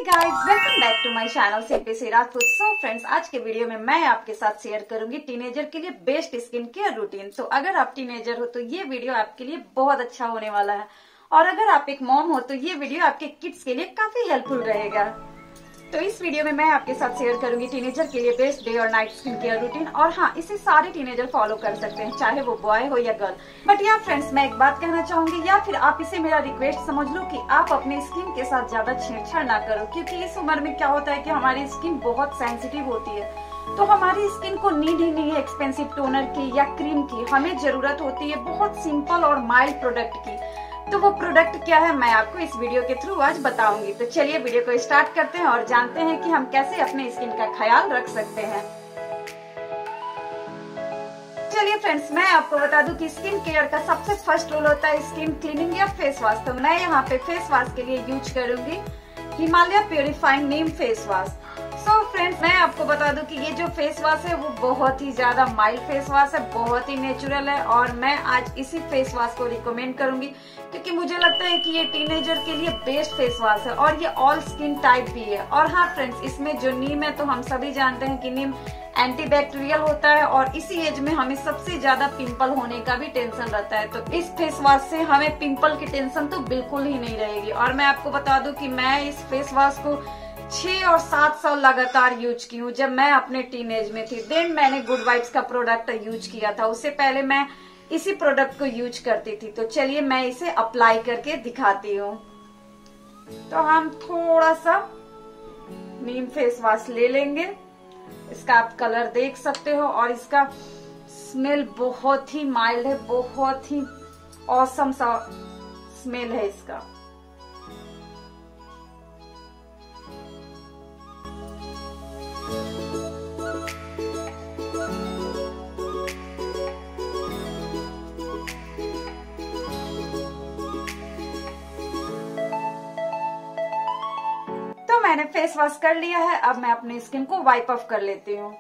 Guys, welcome back to my channel simply C Rajput. So friends, आज के video में मैं आपके साथ शेयर करूंगी टीनेजर के लिए बेस्ट स्किन केयर रूटीन। तो अगर आप टीनेजर हो तो ये वीडियो आपके लिए बहुत अच्छा होने वाला है, और अगर आप एक मॉम हो तो ये वीडियो आपके किड्स के लिए काफी हेल्पफुल रहेगा। तो इस वीडियो में मैं आपके साथ शेयर करूंगी टीनेजर के लिए बेस्ट डे और नाइट स्किन केयर रूटीन। और हाँ, इसे सारे टीनेजर फॉलो कर सकते हैं, चाहे वो बॉय हो या गर्ल। बट या फ्रेंड्स, मैं एक बात कहना चाहूंगी, या फिर आप इसे मेरा रिक्वेस्ट समझ लो कि आप अपने स्किन के साथ ज्यादा छेड़छाड़ ना करो, क्योंकि इस उम्र में क्या होता है कि हमारी स्किन बहुत सेंसिटिव होती है। तो हमारी स्किन को नीड ही नहीं है एक्सपेंसिव टोनर की या क्रीम की, हमें जरूरत होती है बहुत सिंपल और माइल्ड प्रोडक्ट की। तो वो प्रोडक्ट क्या है, मैं आपको इस वीडियो के थ्रू आज बताऊंगी। तो चलिए वीडियो को स्टार्ट करते हैं और जानते हैं कि हम कैसे अपने स्किन का ख्याल रख सकते हैं। चलिए फ्रेंड्स, मैं आपको बता दूं कि स्किन केयर का सबसे फर्स्ट रूल होता है स्किन क्लीनिंग या फेस वॉश। तो मैं यहाँ पे फेस वॉश के लिए यूज करूंगी Himalaya purifying neem face wash. So friends, मैं आपको बता दूं कि ये जो फेस वॉश है वो बहुत ही ज्यादा माइल्ड फेस वॉश है, बहुत ही नेचुरल है, और मैं आज इसी फेस वॉश को रिकमेंड करूंगी क्योंकि मुझे लगता है कि ये टीनेजर के लिए बेस्ट फेस वॉश है और ये ऑल स्किन टाइप भी है। और हाँ फ्रेंड्स, इसमें जो नीम है तो हम सभी जानते हैं कि नीम एंटीबैक्टीरियल होता है, और इसी एज में हमें सबसे ज्यादा पिंपल होने का भी टेंशन रहता है। तो इस फेस वॉश से हमें पिंपल की टेंशन तो बिल्कुल ही नहीं रहेगी। और मैं आपको बता दूं कि मैं इस फेस वॉश को 6 और 7 साल लगातार यूज की हूँ। जब मैं अपने टीनेज में थी देन मैंने गुड वाइब्स का प्रोडक्ट यूज किया था, उससे पहले मैं इसी प्रोडक्ट को यूज करती थी। तो चलिए मैं इसे अप्लाई करके दिखाती हूँ। तो हम थोड़ा सा नीम फेस वॉश ले लेंगे, इसका आप कलर देख सकते हो, और इसका स्मेल बहुत ही माइल्ड है, बहुत ही ऑसम सा स्मेल है इसका। तो मैंने फेस वॉश कर लिया है, अब मैं अपनी स्किन को वाइप ऑफ कर लेती हूँ।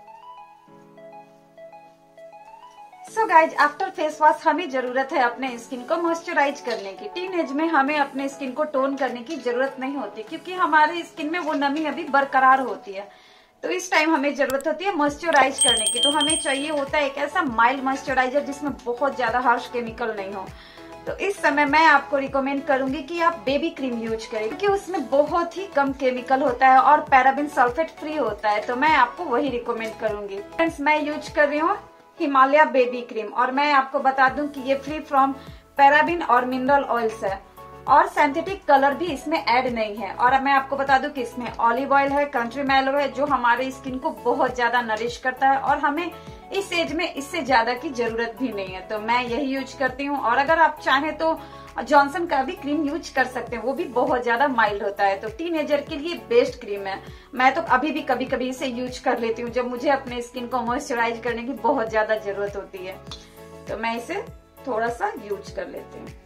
So guys, after face wash हमें जरूरत है अपने स्किन को मॉइस्चराइज करने की। टीनेज में हमें अपने स्किन को टोन करने की जरूरत नहीं होती, क्योंकि हमारे स्किन में वो नमी अभी बरकरार होती है। तो इस टाइम हमें जरूरत होती है मॉइस्चराइज करने की। तो हमें चाहिए होता है एक ऐसा माइल्ड मॉइस्चराइजर जिसमें बहुत ज्यादा हार्श केमिकल नहीं हो। तो इस समय मैं आपको रिकमेंड करूंगी कि आप बेबी क्रीम यूज करें, क्योंकि उसमें बहुत ही कम केमिकल होता है और पैराबिन सल्फेट फ्री होता है। तो मैं आपको वही रिकमेंड करूंगी। फ्रेंड्स, मैं यूज कर रही हूँ हिमालय बेबी क्रीम, और मैं आपको बता दूं कि ये फ्री फ्रॉम पैराबिन और मिनरल ऑयल्स है, और सिंथेटिक कलर भी इसमें ऐड नहीं है। और मैं आपको बता दूं कि इसमें ऑलिव ऑयल है, कंट्री मैलो है, जो हमारे स्किन को बहुत ज्यादा नरिश करता है, और हमें इस एज में इससे ज्यादा की जरूरत भी नहीं है। तो मैं यही यूज करती हूँ। और अगर आप चाहें तो जॉनसन का भी क्रीम यूज कर सकते हैं, वो भी बहुत ज्यादा माइल्ड होता है। तो टीनेजर के लिए बेस्ट क्रीम है। मैं तो अभी भी कभी कभी इसे यूज कर लेती हूँ जब मुझे अपने स्किन को मॉइस्चराइज करने की बहुत ज्यादा जरूरत होती है। तो मैं इसे थोड़ा सा यूज कर लेती हूँ।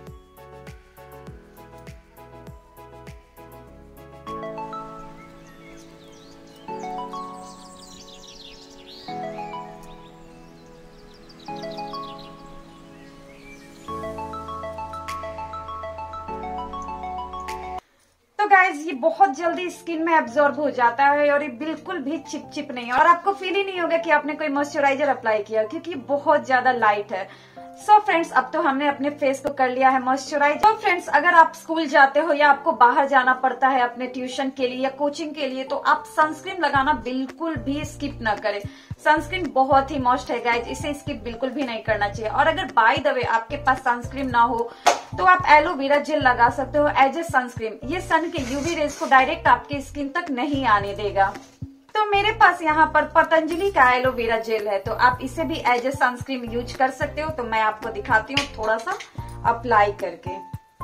तो गाइज, ये बहुत जल्दी स्किन में एब्जॉर्ब हो जाता है, और ये बिल्कुल भी चिपचिप नहीं है, और आपको फील ही नहीं होगा कि आपने कोई मॉइस्चराइजर अप्लाई किया, क्योंकि ये बहुत ज्यादा लाइट है। सो फ्रेंड्स, अब तो हमने अपने फेस को कर लिया है मॉइस्चराइज। तो फ्रेंड्स, अगर आप स्कूल जाते हो या आपको बाहर जाना पड़ता है अपने ट्यूशन के लिए या कोचिंग के लिए, तो आप सनस्क्रीन लगाना बिल्कुल भी स्किप ना करें। सनस्क्रीन बहुत ही मस्ट है गाइज, इसे स्किप बिल्कुल भी नहीं करना चाहिए। और अगर बाय द वे आपके पास सनस्क्रीन ना हो तो आप एलोवेरा जेल लगा सकते हो एज ए सनस्क्रीन। ये सन के यूवी रेज को डायरेक्ट आपके स्किन तक नहीं आने देगा। तो मेरे पास यहाँ पर पतंजलि का एलोवेरा जेल है, तो आप इसे भी एज ए सनस्क्रीन यूज कर सकते हो। तो मैं आपको दिखाती हूँ थोड़ा सा अप्लाई करके।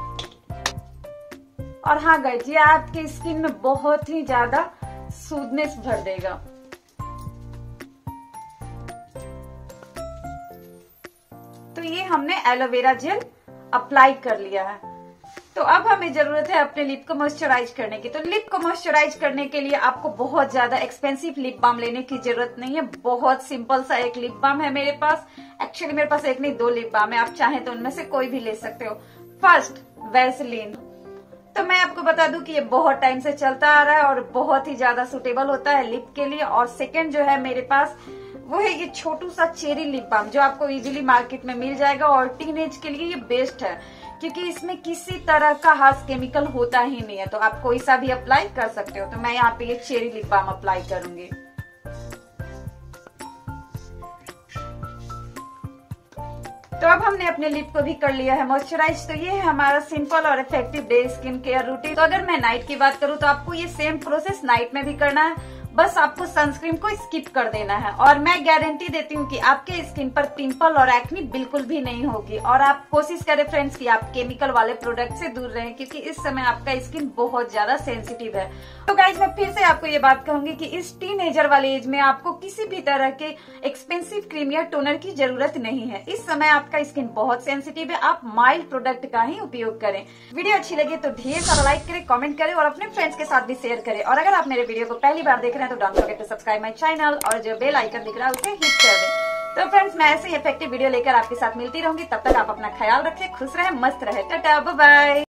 और हाँ गाइस, ये आपके स्किन में बहुत ही ज्यादा स्मूथनेस भर देगा। तो ये हमने एलोवेरा जेल अप्लाई कर लिया है। तो अब हमें जरूरत है अपने लिप को मॉइस्चराइज करने की। तो लिप को मॉइस्चराइज करने के लिए आपको बहुत ज्यादा एक्सपेंसिव लिप बाम लेने की जरूरत नहीं है। बहुत सिंपल सा एक लिप बाम है मेरे पास। एक्चुअली मेरे पास एक नहीं 2 लिप बाम है, आप चाहें तो उनमें से कोई भी ले सकते हो। फर्स्ट वैसलीन, तो मैं आपको बता दूं कि ये बहुत टाइम से चलता आ रहा है और बहुत ही ज्यादा सुटेबल होता है लिप के लिए। और सेकंड जो है मेरे पास वो है ये छोटू सा चेरी लिप बाम, जो आपको इजीली मार्केट में मिल जाएगा और टीनेज के लिए ये बेस्ट है, क्योंकि इसमें किसी तरह का हार्श केमिकल होता ही नहीं है, तो आप कोई सा भी अप्लाई कर सकते हो। तो मैं यहाँ पे ये चेरी लिप बाम अप्लाई करूंगी। तो अब हमने अपने लिप को भी कर लिया है मॉइस्चराइज। तो ये है हमारा सिंपल और effective day skin care routine. तो अगर मैं नाइट की बात करूँ तो आपको ये सेम प्रोसेस नाइट में भी करना है, बस आपको सनस्क्रीन को स्किप कर देना है। और मैं गारंटी देती हूँ कि आपके स्किन पर पिंपल और एक्ने बिल्कुल भी नहीं होगी। और आप कोशिश करें फ्रेंड्स कि आप केमिकल वाले प्रोडक्ट से दूर रहें, क्योंकि इस समय आपका स्किन बहुत ज्यादा सेंसिटिव है। तो गाइज मैं फिर से आपको ये बात कहूंगी कि इस टीनेजर वाले एज में आपको किसी भी तरह के एक्सपेंसिव क्रीम या टोनर की जरूरत नहीं है। इस समय आपका स्किन बहुत सेंसिटिव है, आप माइल्ड प्रोडक्ट का ही उपयोग करें। वीडियो अच्छी लगे तो ढेर सारा लाइक करें, कमेंट करें और अपने फ्रेंड्स के साथ भी शेयर करें। और अगर आप मेरे वीडियो को पहली बार देख रहे हैं तो don't forget to subscribe my channel और जो बेल आइकन दिख रहा है उसे हिट कर दें। तो फ्रेंड्स मैं ऐसे ही इफेक्टिव वीडियो लेकर आपके साथ मिलती रहूंगी। तब तक आप अपना ख्याल रखें, खुश रहें, मस्त रहें। Tata, bye bye.